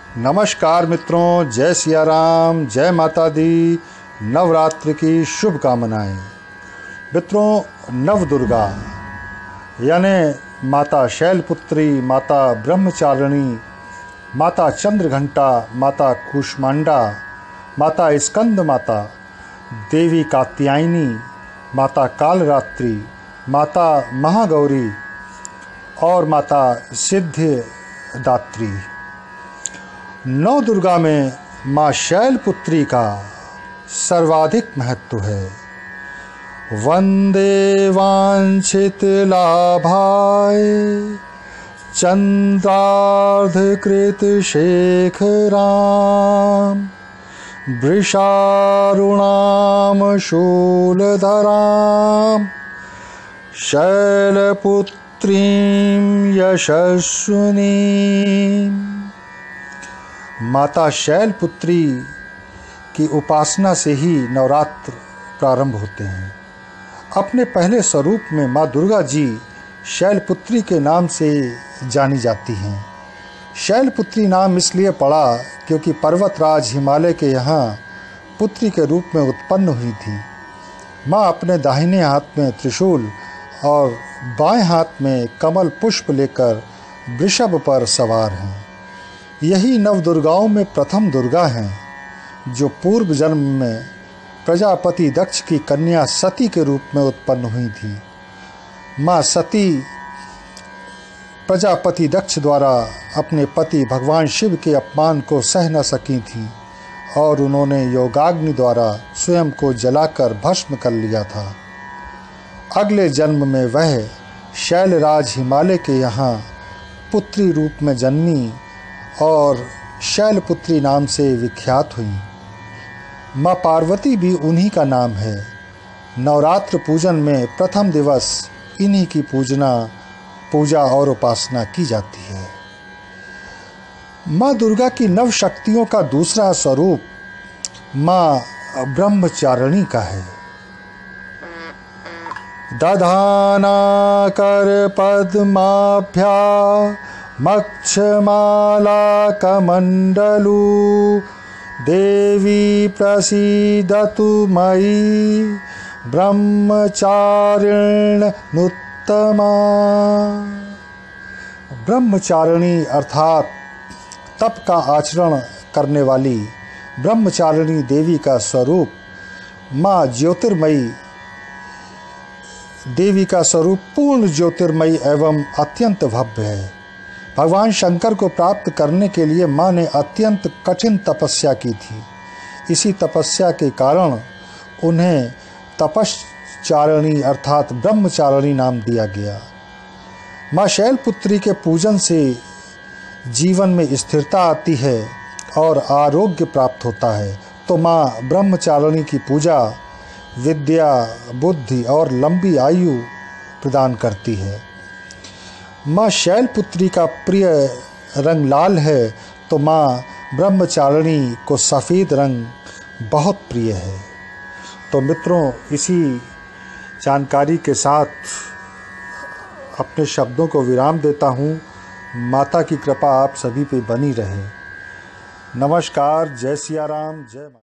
नमस्कार मित्रों, जय सिया राम, जय माता दी। नवरात्र की शुभकामनाएं। मित्रों, नव दुर्गा यानी माता शैलपुत्री, माता ब्रह्मचारिणी, माता चंद्रघंटा, माता कूष्मांडा, माता स्कंद माता, देवी कात्यायनी, माता कालरात्रि, माता महागौरी और माता सिद्धिदात्री। नौ दुर्गा में माँ शैलपुत्री का सर्वाधिक महत्व है। वंदे वांछित लाभाय चंद्रार्धकृत शेखराम वृषारुणाम शूलधराम शैलपुत्रीं यशस्विनीं। माता शैलपुत्री की उपासना से ही नवरात्र प्रारंभ होते हैं। अपने पहले स्वरूप में माँ दुर्गा जी शैलपुत्री के नाम से जानी जाती हैं। शैलपुत्री नाम इसलिए पड़ा क्योंकि पर्वतराज हिमालय के यहाँ पुत्री के रूप में उत्पन्न हुई थी। माँ अपने दाहिने हाथ में त्रिशूल और बाएं हाथ में कमल पुष्प लेकर वृषभ पर सवार हैं। यही नव दुर्गाओं में प्रथम दुर्गा हैं, जो पूर्व जन्म में प्रजापति दक्ष की कन्या सती के रूप में उत्पन्न हुई थी। माँ सती प्रजापति दक्ष द्वारा अपने पति भगवान शिव के अपमान को सह न सकी थी और उन्होंने योगाग्नि द्वारा स्वयं को जलाकर भस्म कर लिया था। अगले जन्म में वह शैलराज हिमालय के यहाँ पुत्री रूप में जन्मी और शैलपुत्री नाम से विख्यात हुई। माँ पार्वती भी उन्हीं का नाम है। नवरात्र पूजन में प्रथम दिवस इन्हीं की पूजा और उपासना की जाती है। माँ दुर्गा की नव शक्तियों का दूसरा स्वरूप माँ ब्रह्मचारिणी का है। दधाना कर पद्माभ्या मक्षमाला कमंडलू देवी प्रसीदतु मयि ब्रह्मचारिण्युत्तमा। ब्रह्मचारिणी अर्थात तप का आचरण करने वाली ब्रह्मचारिणी देवी का स्वरूप माँ ज्योतिर्मयी देवी का स्वरूप पूर्ण ज्योतिर्मयी एवं अत्यंत भव्य है। भगवान शंकर को प्राप्त करने के लिए माँ ने अत्यंत कठिन तपस्या की थी। इसी तपस्या के कारण उन्हें तपश्चारिणी अर्थात ब्रह्मचारिणी नाम दिया गया। माँ शैलपुत्री के पूजन से जीवन में स्थिरता आती है और आरोग्य प्राप्त होता है। तो माँ ब्रह्मचारिणी की पूजा विद्या, बुद्धि और लंबी आयु प्रदान करती है। माँ शैलपुत्री का प्रिय रंग लाल है, तो माँ ब्रह्मचारिणी को सफ़ेद रंग बहुत प्रिय है। तो मित्रों, इसी जानकारी के साथ अपने शब्दों को विराम देता हूँ। माता की कृपा आप सभी पे बनी रहे। नमस्कार, जय सिया राम, जय माता।